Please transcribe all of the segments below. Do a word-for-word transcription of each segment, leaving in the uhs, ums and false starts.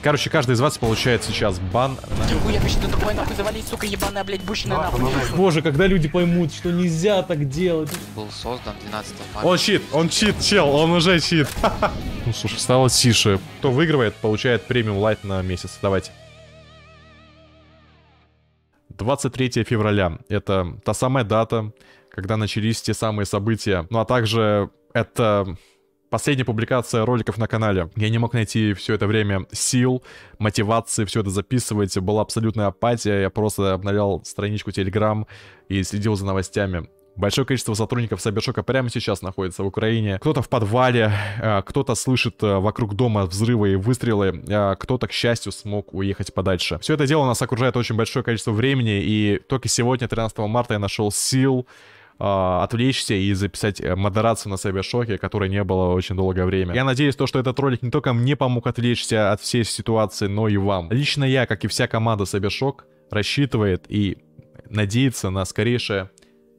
Короче, каждый из вас получает сейчас бан. Боже, когда люди поймут, что нельзя так делать. Был создан двенадцатого марта. Он чит, он чит, чел, он уже чит. Ну, слушай, стало тише. Кто выигрывает, получает премиум лайт на месяц. Давайте. двадцать третье февраля. Это та самая дата, когда начались те самые события. Ну, а также это последняя публикация роликов на канале. Я не мог найти все это время сил, мотивации, все это записывать. Была абсолютная апатия. Я просто обновлял страничку Telegram и следил за новостями. Большое количество сотрудников Сайбершока прямо сейчас находится в Украине. Кто-то в подвале, кто-то слышит вокруг дома взрывы и выстрелы, кто-то, к счастью, смог уехать подальше. Все это дело нас окружает очень большое количество времени, и только сегодня, тринадцатого марта, я нашел сил Uh, отвлечься и записать модерацию на Сайбершоке, которой не было очень долгое время. Я надеюсь, то, что этот ролик не только мне помог отвлечься от всей ситуации, но и вам. Лично я, как и вся команда Сайбершок, рассчитывает и надеется на скорейшее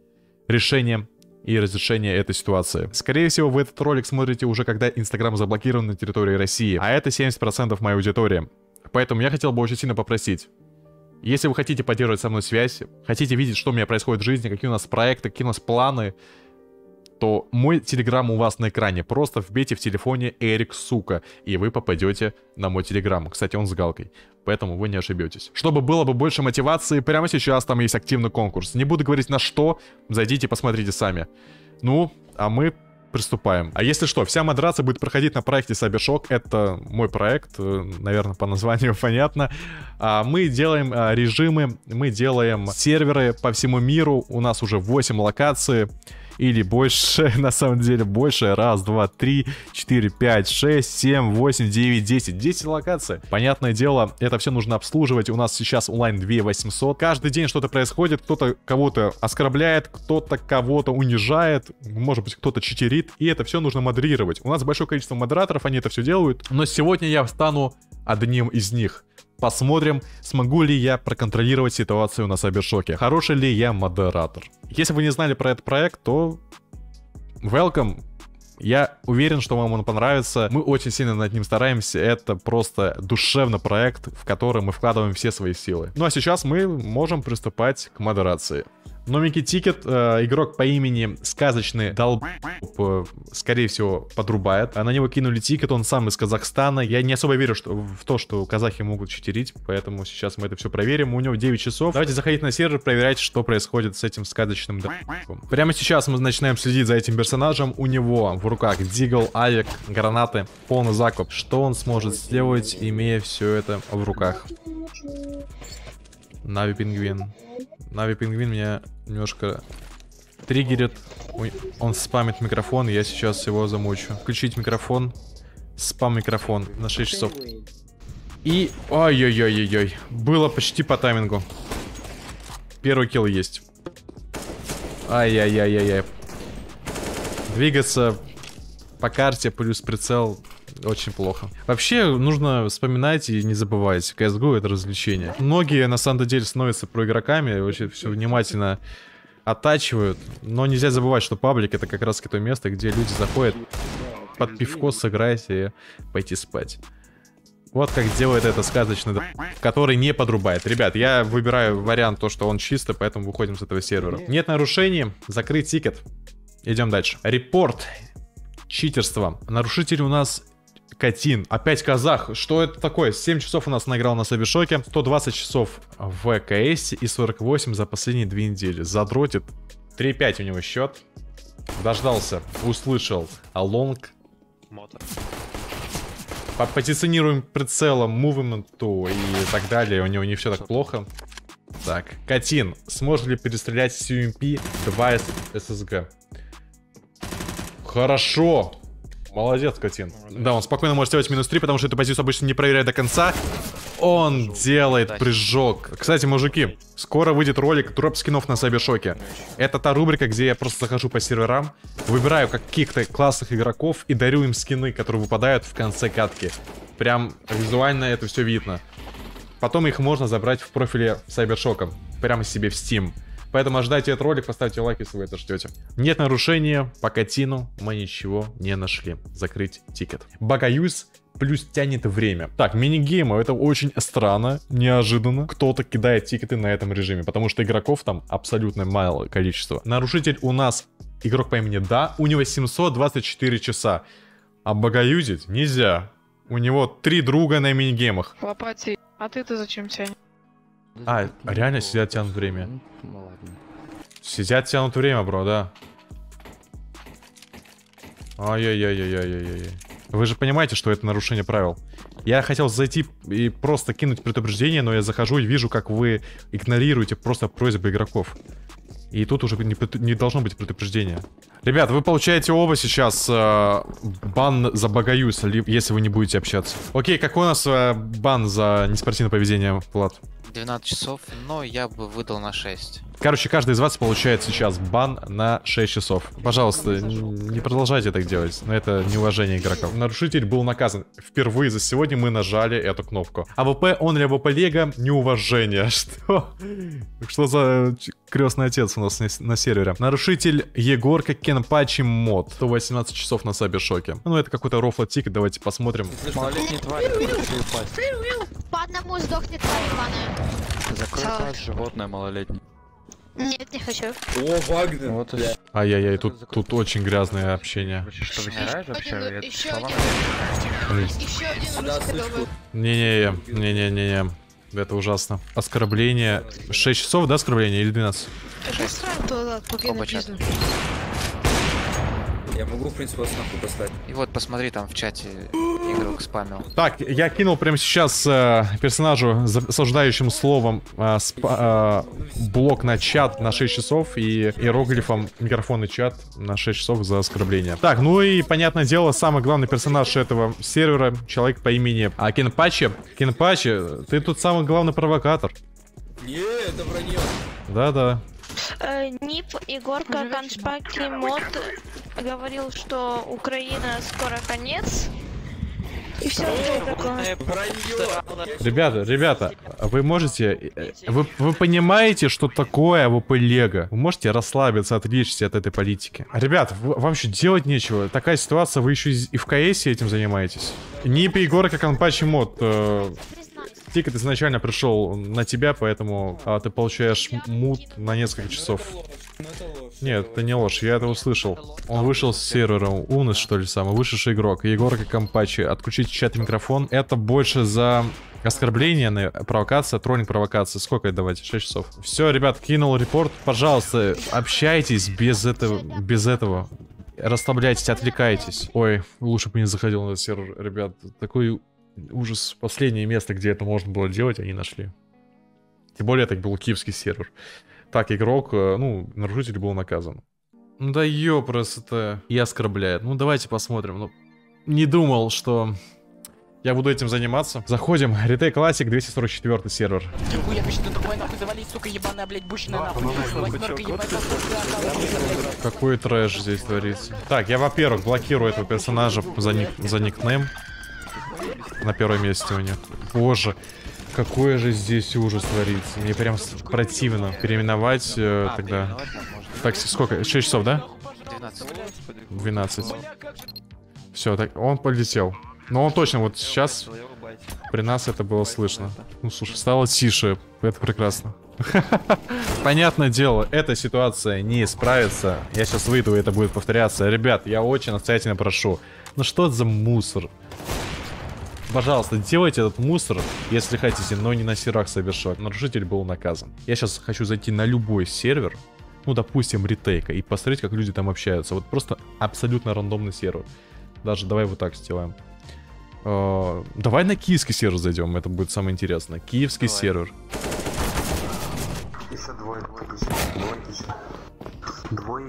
решение и разрешение этой ситуации. Скорее всего, вы этот ролик смотрите уже, когда Инстаграм заблокирован на территории России, а это семьдесят процентов моей аудитории. Поэтому я хотел бы очень сильно попросить, если вы хотите поддерживать со мной связь, хотите видеть, что у меня происходит в жизни, какие у нас проекты, какие у нас планы, то мой телеграм у вас на экране. Просто вбейте в телефоне Эрик, сука, и вы попадете на мой телеграм. Кстати, он с галкой, поэтому вы не ошибетесь. Чтобы было бы больше мотивации, прямо сейчас там есть активный конкурс. Не буду говорить на что, зайдите, посмотрите сами. Ну, а мы приступаем. А если что, вся модерация будет проходить на проекте Сайбершок. Это мой проект, наверное, по названию понятно. Мы делаем режимы, мы делаем серверы по всему миру. У нас уже восемь локаций. Или больше, на самом деле больше. Раз, два, три, четыре, пять, шесть, семь, восемь, девять, десять. десять локаций. Понятное дело, это все нужно обслуживать. У нас сейчас онлайн две тысячи восемьсот. Каждый день что-то происходит. Кто-то кого-то оскорбляет, кто-то кого-то унижает. Может быть, кто-то читерит. И это все нужно модерировать. У нас большое количество модераторов, они это все делают. Но сегодня я стану одним из них. Посмотрим, смогу ли я проконтролировать ситуацию на Сайбершоке. Хороший ли я модератор. Если вы не знали про этот проект, то welcome. Я уверен, что вам он понравится. Мы очень сильно над ним стараемся. Это просто душевный проект, в который мы вкладываем все свои силы. Ну а сейчас мы можем приступать к модерации. Новенький тикет, э, игрок по имени Сказочный Долб, э, скорее всего, подрубает. А на него кинули тикет, он сам из Казахстана. Я не особо верю что, в то, что казахи могут читерить, поэтому сейчас мы это все проверим. У него девять часов. Давайте заходить на сервер, проверять, что происходит с этим Сказочным Долбом. Прямо сейчас мы начинаем следить за этим персонажем. У него в руках дигл, авик, гранаты, полный закуп. Что он сможет сделать, имея все это в руках? Нави Пингвин. Нави Пингвин меня немножко триггерит. Ой, он спамит микрофон, я сейчас его замучу. Включить микрофон. Спам микрофон на шесть часов. И... Ой-ой-ой-ой-ой. Было почти по таймингу. Первый килл есть. Ай-яй-яй-яй-яй. Двигаться по карте плюс прицел... Очень плохо. Вообще, нужно вспоминать и не забывать. си эс го — это развлечение. Многие, на самом деле, становятся проигроками, очень все внимательно оттачивают. Но нельзя забывать, что паблик — это как раз то место, где люди заходят под пивко сыграть и пойти спать. Вот как делает это Сказочный Долб, который не подрубает. Ребят, я выбираю вариант то, что он чистый, поэтому выходим с этого сервера. Нет нарушений, закрыть тикет. Идем дальше. Репорт. Читерство. Нарушитель у нас... Катин. Опять казах. Что это такое? семь часов у нас наиграл на Сайбершоке. сто двадцать часов в КС и сорок восемь за последние две недели. Задротит. три пять у него счет. Дождался. Услышал. А лонг. По позиционируем прицелом, мувменту и так далее. У него не все так плохо. Так. Катин. Сможет ли перестрелять с ю эм пи два эс эс гэ? Хорошо. Молодец, Катин. Да, он спокойно может сделать минус три, потому что эту позицию обычно не проверяет до конца. Он делает прыжок. Кстати, мужики, скоро выйдет ролик дроп скинов на Сайбершоке. Это та рубрика, где я просто захожу по серверам, выбираю каких-то классных игроков и дарю им скины, которые выпадают в конце катки. Прям визуально это все видно. Потом их можно забрать в профиле Сайбершока, прямо себе в Steam. Поэтому ожидайте этот ролик, поставьте лайк, если вы это ждете. Нет нарушения, по Катину мы ничего не нашли. Закрыть тикет. Багаюз плюс тянет время. Так, мини-геймы, это очень странно, неожиданно. Кто-то кидает тикеты на этом режиме, потому что игроков там абсолютно мало количество. Нарушитель у нас игрок по имени Да, у него семьсот двадцать четыре часа. А багаюзить нельзя. У него три друга на мини-геймах. Лопати, а ты-то зачем тянешь? А, реально сидят, тянут время. Сидят, тянут время, бро, да. Ай-яй-яй-яй-яй-яй-яй. Вы же понимаете, что это нарушение правил. Я хотел зайти и просто кинуть предупреждение, но я захожу и вижу, как вы игнорируете просто просьбы игроков. И тут уже не, не должно быть предупреждения. Ребят, вы получаете оба сейчас э, бан за багаюз, если вы не будете общаться. Окей, какой у нас э, бан за неспортивное поведение, Влад? двенадцать часов, но я бы выдал на шесть. Короче, каждый из вас получает сейчас бан на шесть часов. Пожалуйста, не продолжайте так делать. Но это неуважение игроков. Нарушитель был наказан. Впервые за сегодня мы нажали эту кнопку. АВП, он или АВП Лего, неуважение. Что? Что за крестный отец у нас на сервере? Нарушитель Егорка Кенпачи мод. сто восемнадцать часов на Сабершоке. Ну, это какой-то рофло-тикет, давайте посмотрим. Малолетний тварь, по одному сдохнет тварь ебаная. закрой рот, животное малолетнее. Нет, не хочу. О, Вагнер! Вот Ай-яй-яй, тут, тут очень грязное общение. что вы не вообще? Я Еще слова- один. Еще один русский. Не-не-не, не-не-не-не. Это ужасно. Оскорбление. шесть часов, да, оскорбление или двенадцать? Оба чата. Я могу, в принципе, вас нахуй послать. И вот посмотри, там в чате игрок спамил. Так, я кинул прямо сейчас э, персонажу с осуждающим словом э, спа- э, блок на чат на шесть часов и иероглифом микрофон и чат на шесть часов за оскорбление. Так, ну и, понятное дело, самый главный персонаж этого сервера, человек по имени а, Кенпачи. Кенпачи, ты тут самый главный провокатор. Не, это вранье. Да-да. Э, Нип Егорка Каншпаки мод говорил, что Украина скоро конец. И все такое. Вранье. Ребята, ребята, вы можете... э, Вы, вы понимаете, что такое АВП Лего? Вы можете расслабиться, отвлечься от этой политики? Ребят, в- вам еще делать нечего. Такая ситуация, вы еще и в КС этим занимаетесь. Нип Егорка Канпачи мод. э, Тикет изначально пришел на тебя, поэтому а, ты получаешь мут на несколько часов. Нет, это не ложь, я это услышал. Он вышел с сервера, Унес, что ли, самый вышедший игрок. Егорка Кампачи. Отключить чат и микрофон. Это больше за оскорбление, провокация, троллинг, провокация. Сколько это давайте? шесть часов. Все, ребят, кинул репорт. Пожалуйста, общайтесь без этого, без этого. Расслабляйтесь, отвлекайтесь. Ой, лучше бы не заходил на этот сервер, ребят. Такой ужас. Последнее место, где это можно было делать, они нашли. Тем более, это был киевский сервер. Так, игрок, ну, нарушитель был наказан. Ну да ёпросто. И оскорбляет. Ну, давайте посмотрим. Ну, не думал, что я буду этим заниматься. Заходим. Ретей Classic, двести сорок четвёртый сервер. Какой трэш здесь творится. Так, я, во-первых, блокирую этого персонажа за, ник за никнейм. На первом месте у них. Боже, какой же здесь ужас творится. Мне прям противно переименовать э, тогда. Так, сколько? шесть часов, да? двенадцать. двенадцать. Все, так, он полетел. Но он точно, вот сейчас при нас это было слышно. Ну, слушай, стало тише. Это прекрасно. Понятное дело, эта ситуация не исправится. Я сейчас выйду, и это будет повторяться. Ребят, я очень настоятельно прошу. Ну что это за мусор? Пожалуйста, делайте этот мусор, если хотите, но не на серверах Сабершок. Нарушитель был наказан. Я сейчас хочу зайти на любой сервер, ну, допустим, ретейка, и посмотреть, как люди там общаются. Вот просто абсолютно рандомный сервер. Даже давай вот так сделаем. Uh, давай на киевский сервер зайдем, это будет самое интересное. Киевский давай. Сервер. Еще двое, двое кичи, двое кичи. Двое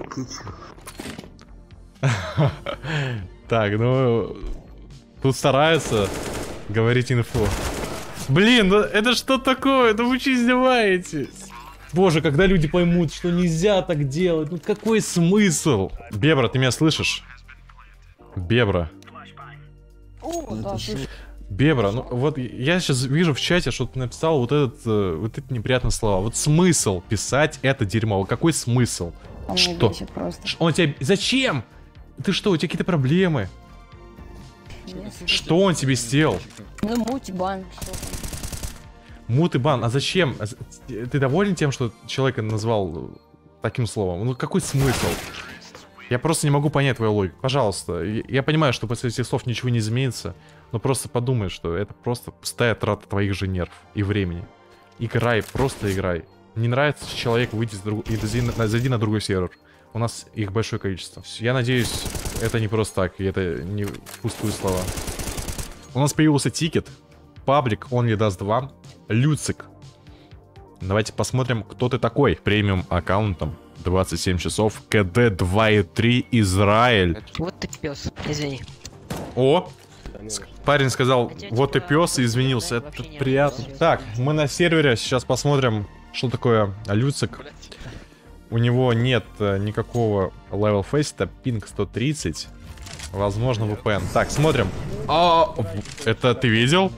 кичи. Так, ну... Тут стараются говорить инфу. Блин, ну это что такое? Ну вы что издеваетесь? Боже, когда люди поймут, что нельзя так делать, ну какой смысл? Бебра, ты меня слышишь? Бебра. О, да, Бебра, ну вот я сейчас вижу в чате, что ты написал вот этот, э, вот эти неприятные слова. Вот смысл писать это дерьмо? Какой смысл? Он что? Просто. Он тебе... Зачем? Ты что, у тебя какие-то проблемы? Нет. Что он тебе сделал? Ну, муть, бан, что там? Мут и бан, а зачем? Ты доволен тем, что человека назвал таким словом? Ну какой смысл? Я просто не могу понять твою логику. Пожалуйста, я понимаю, что после этих слов ничего не изменится, но просто подумай, что это просто пустая трата твоих же нервов и времени. Играй, просто играй. Не нравится человек, выйди с друг... и зайди на другой сервер. У нас их большое количество. Я надеюсь, это не просто так, и это не пустые слова. У нас появился тикет. Паблик only даст два. Люцик. Давайте посмотрим, кто ты такой. Премиум аккаунтом. двадцать семь часов. КД два и три. Израиль. Вот ты пес, извини. О! Парень сказал, вот ты пес, и извинился. Это приятно. Так, мы на сервере. Сейчас посмотрим, что такое Люцик. У него нет никакого level фейста. Пинг сто тридцать. Возможно, ви пи эн. Так, смотрим. А, это ты видел?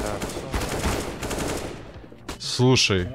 Слушай.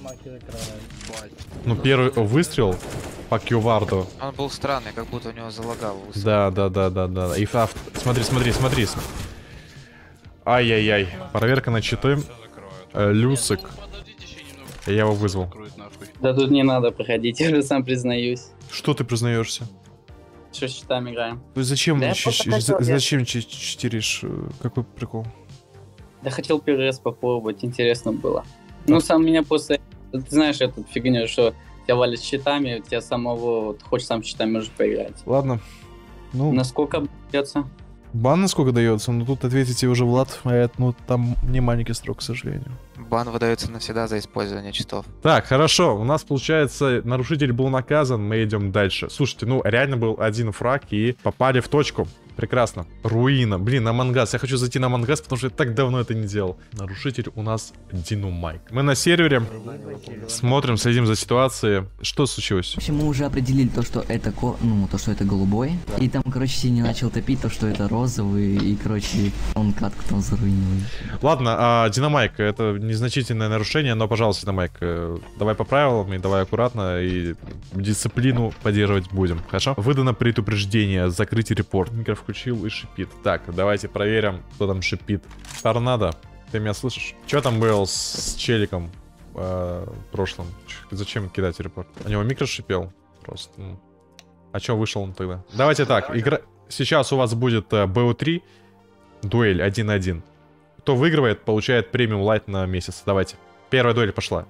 Ну, первый выстрел по Кьюварду. Он был странный, как будто у него залагало. Да, да, да, да, да. И фаф. Смотри, смотри, смотри. Ай-яй-яй. Проверка на читы. Э, Люцик. Я его вызвал. Да тут не надо проходить, я уже сам признаюсь. Что ты признаешься? Что с читами играем? Зачем, да ч- ч- хотел, зачем я... читеришь? Какой прикол? Да хотел первый раз попробовать, интересно было. Ну, сам меня просто... Ты знаешь эту фигню, что тебя валят с читами, тебя самого... Вот, хочешь сам с читами, можешь поиграть. Ладно. Ну... Насколько дается? Бан насколько дается? Ну, тут ответите уже Влад. А это, ну, там не маленький срок, к сожалению. Бан выдается навсегда за использование читов. Так, хорошо. У нас, получается, нарушитель был наказан. Мы идем дальше. Слушайте, ну, реально был один фраг и попали в точку. Прекрасно. Руина. Блин, Among Us. Я хочу зайти на Among Us, потому что я так давно это не делал. Нарушитель у нас Динамайк. Мы на сервере. Смотрим, следим за ситуацией. Что случилось? В общем, мы уже определили то, что это ко... ну, то, что это голубой. И там, короче, Синий начал топить то, что это розовый. И, короче, он катку там заруинил. Ладно, а, Динамайк, это незначительное нарушение, но, пожалуйста, Динамайк, давай по правилам и давай аккуратно, и дисциплину поддерживать будем, хорошо? Выдано предупреждение, закрытие репорт. Микро включил и шипит. Так, давайте проверим, кто там шипит. Торнадо, ты меня слышишь? Что там был с челиком э, в прошлом? Ч зачем кидать репорт? У него микро шипел просто. Ну. А чё вышел он тогда? Давайте так, игра... сейчас у вас будет э, бэ о три, дуэль один на один. Кто выигрывает, получает премиум лайт на месяц. Давайте. Первая дуэль пошла.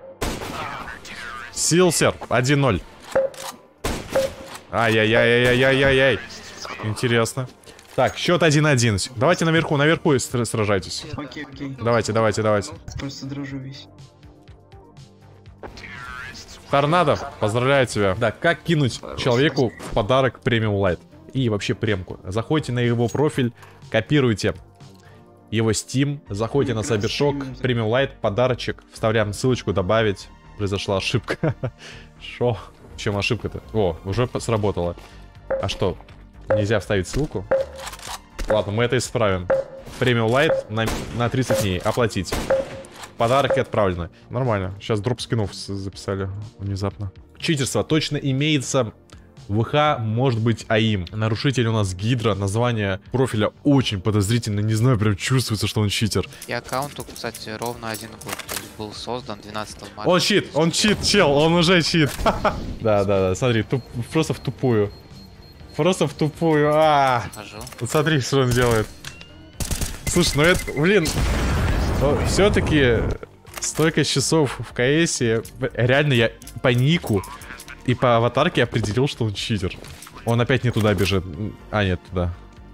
Силсер, один ноль. Ай-яй-яй-яй-яй-яй-яй. Интересно. Так, счет один один. Давайте наверху, наверху сражайтесь. Окей, окей. Давайте, давайте, давайте. Просто дрожу весь. Торнадо, поздравляю тебя. Да, как кинуть человеку в подарок премиум лайт? И вообще премку. Заходите на его профиль, копируйте его Steam, заходите на Сайбершок, премиум лайт, подарочек, вставляем ссылочку, добавить. Произошла ошибка. Шо? В чем ошибка-то? О, уже сработало. А что? Нельзя вставить ссылку? Ладно, мы это исправим. Премиум лайт на, на тридцать дней. Оплатить. Подарки отправлены. Нормально. Сейчас дроп скинов записали внезапно. Читерство точно имеется. ВХ может быть АИМ. Нарушитель у нас Гидра. Название профиля очень подозрительно. Не знаю, прям чувствуется, что он читер. И аккаунту, кстати, ровно один год. То есть был создан двенадцатого марта. Он чит, он чит, чел, он уже чит. Да, да, да, смотри, туп, просто в тупую. Просто в тупую. А, вот смотри, что он делает. Слушай, ну это, блин, все-таки столько часов в КСе. Реально я по нику и по аватарке определил, что он читер. Он опять не туда бежит. А, нет, туда.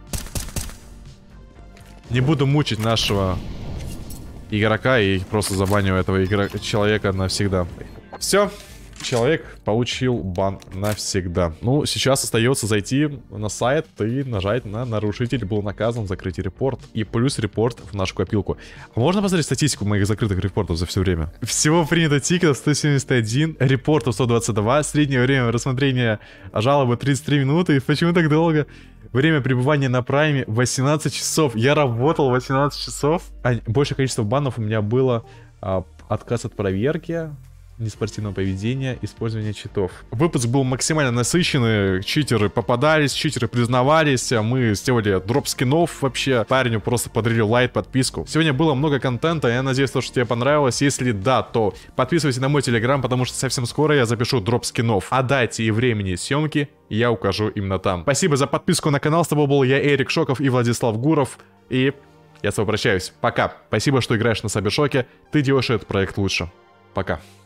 Не буду мучить нашего игрока и просто забаню этого игрока, человека навсегда. Все. Человек получил бан навсегда. Ну, сейчас остается зайти на сайт и нажать на нарушитель был наказан, закрыть репорт. И плюс репорт в нашу копилку. А можно посмотреть статистику моих закрытых репортов за все время? Всего принято тикетов сто семьдесят один, репортов сто двадцать два, среднее время рассмотрения жалобы тридцать три минуты. И почему так долго? Время пребывания на прайме восемнадцать часов. Я работал восемнадцать часов. А большее количество банов у меня было а, отказ от проверки, неспортивного поведения, использования читов. Выпуск был максимально насыщенный, читеры попадались, читеры признавались, мы сделали дроп скинов вообще, парню просто подарили лайк, подписку. Сегодня было много контента, я надеюсь, что тебе понравилось. Если да, то подписывайся на мой телеграм, потому что совсем скоро я запишу дроп скинов. О дате и времени съемки я укажу именно там. Спасибо за подписку на канал, с тобой был я, Эрик Шоков и Владислав Гуров, и я с тобой прощаюсь. Пока. Спасибо, что играешь на Сабершоке, ты делаешь этот проект лучше. Пока.